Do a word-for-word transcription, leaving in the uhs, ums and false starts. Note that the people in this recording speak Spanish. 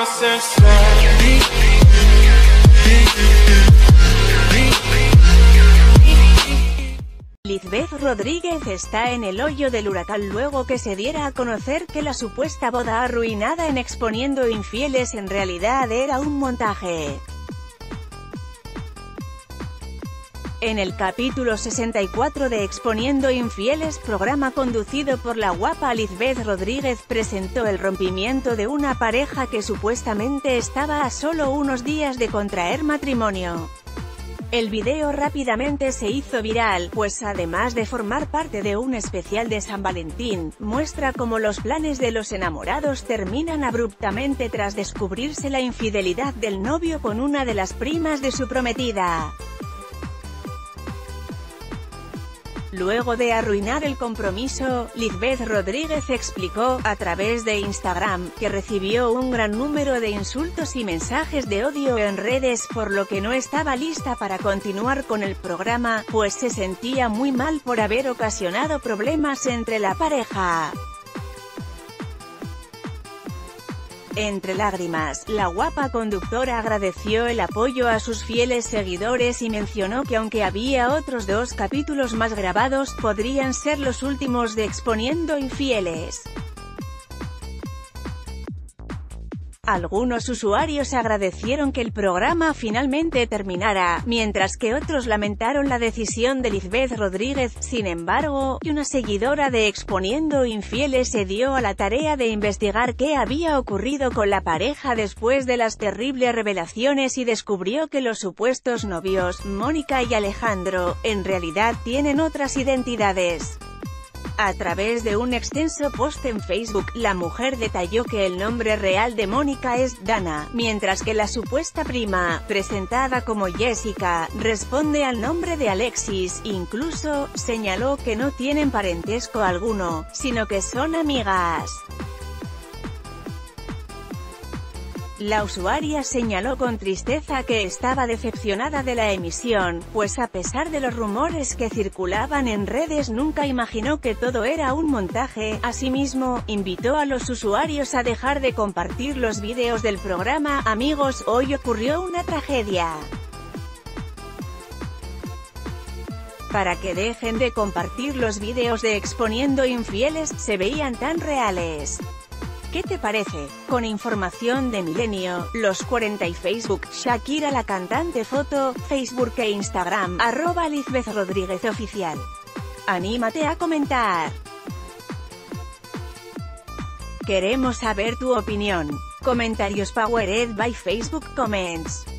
Lisbeth Rodríguez está en el hoyo del huracán luego que se diera a conocer que la supuesta boda arruinada en Exponiendo Infieles en realidad era un montaje. En el capítulo sesenta y cuatro de Exponiendo Infieles, programa conducido por la guapa Lisbeth Rodríguez, presentó el rompimiento de una pareja que supuestamente estaba a solo unos días de contraer matrimonio. El video rápidamente se hizo viral, pues además de formar parte de un especial de San Valentín, muestra cómo los planes de los enamorados terminan abruptamente tras descubrirse la infidelidad del novio con una de las primas de su prometida. Luego de arruinar el compromiso, Lisbeth Rodríguez explicó, a través de Instagram, que recibió un gran número de insultos y mensajes de odio en redes, por lo que no estaba lista para continuar con el programa, pues se sentía muy mal por haber ocasionado problemas entre la pareja. Entre lágrimas, la guapa conductora agradeció el apoyo a sus fieles seguidores y mencionó que aunque había otros dos capítulos más grabados, podrían ser los últimos de Exponiendo Infieles. Algunos usuarios agradecieron que el programa finalmente terminara, mientras que otros lamentaron la decisión de Lisbeth Rodríguez. Sin embargo, una seguidora de Exponiendo Infieles se dio a la tarea de investigar qué había ocurrido con la pareja después de las terribles revelaciones y descubrió que los supuestos novios, Mónica y Alejandro, en realidad tienen otras identidades. A través de un extenso post en Facebook, la mujer detalló que el nombre real de Mónica es Dana, mientras que la supuesta prima, presentada como Jessica, responde al nombre de Alexis. Incluso, señaló que no tienen parentesco alguno, sino que son amigas. La usuaria señaló con tristeza que estaba decepcionada de la emisión, pues a pesar de los rumores que circulaban en redes nunca imaginó que todo era un montaje. Asimismo, invitó a los usuarios a dejar de compartir los vídeos del programa. Amigos, hoy ocurrió una tragedia. Para que dejen de compartir los vídeos de Exponiendo Infieles, se veían tan reales. ¿Qué te parece? Con información de Milenio, Los cuarenta y Facebook, Shakira la cantante. Foto, Facebook e Instagram, arroba Lisbeth Rodríguez Oficial. Anímate a comentar. Queremos saber tu opinión. Comentarios powered by Facebook Comments.